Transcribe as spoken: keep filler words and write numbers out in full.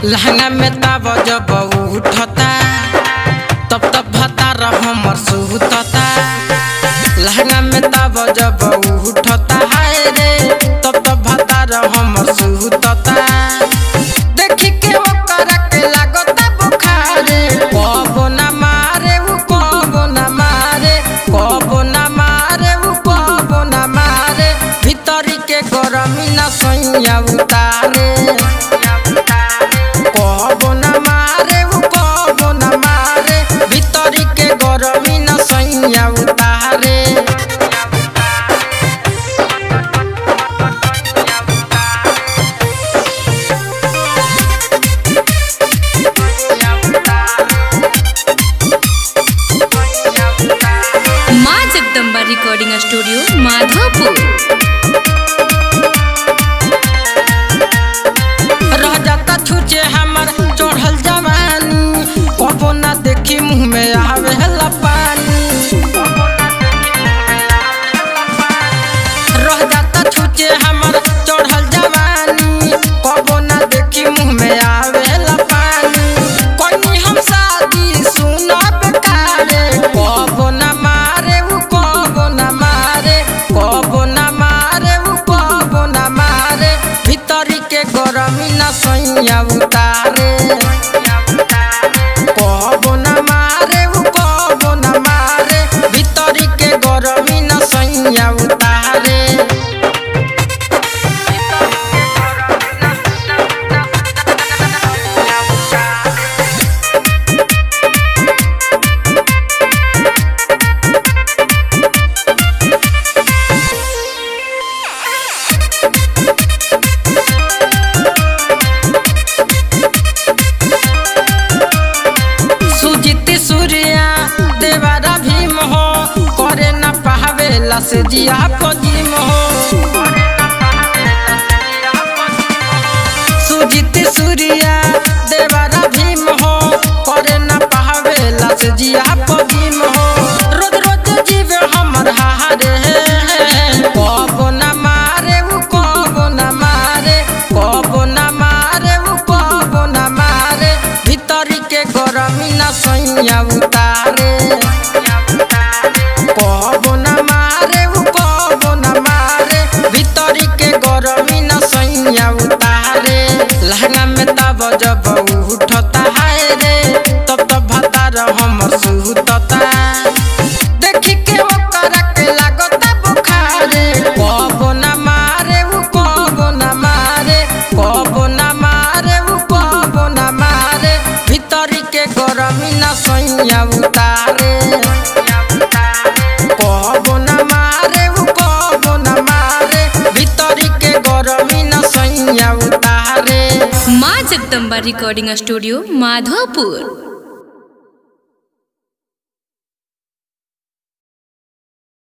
लहंगा में तब जब उठता तब तब भतार हमर सुतता। लहंगा में तब जब उठता हाय रे तब तब भतार हमर सुतता। देखी के ओकर के लागता बुखार कबो न मारे उ कबो न मारे कबो न मारे उ कबो न मारे भीतरी के गरमी न सैया उतारे। कबो न मारे उ कबो न मारे भीतरी के गरमी न सैया उतारे। माँ जगदम्बा रिकॉर्डिंग स्टूडियो माधोपुर। रह जाता छुचे हमर चढ़ल जवानी कबो न देखी मुँह में आवे पानी। रह जाता छुचे हमर चढ़ल जवानी कबो न देखी मुँह में आवे पानी। कोई हम शादी सुना बेकारे कबो न मारे उ कबो न मारे कबो न मारे उ कबो न मारे भीतरी के गरमी न सैया उतारे। कबो न मारे उ कबो न मारे भीतरी के गरमी न सैया उतारे। सुजीत सूर्या देवारा भीम हो करे न पावेला से जिया पजीम हो। सुजीत सूर्या देवारा भीम हो करे न पावेला से जिया पजीम हो। रोज रोज जीव हमर हारे कबो न मारे उ कबो न मारे कबो न मारे उ कबो न मारे भीतरी के गरमी न सैया उतारे। कबो न मारे उ कबो न मारे भीतरी के गरमी न सैया उतारे। लहंगा में तब जब उठता हाय रे तब तब भतार हमर सुतता। देखी के ओकर के लागता बुखार कबो न मारे उ कबो न मारे कबो न मारे उ कबो न मारे भीतरी के गरमी न सैया उतारे। कबो न मारे उ कबो न मारे भीतरी के गरमी न सैया उतारे। माँ जगदम्बा रिकॉर्डिंग स्टूडियो माधोपुर।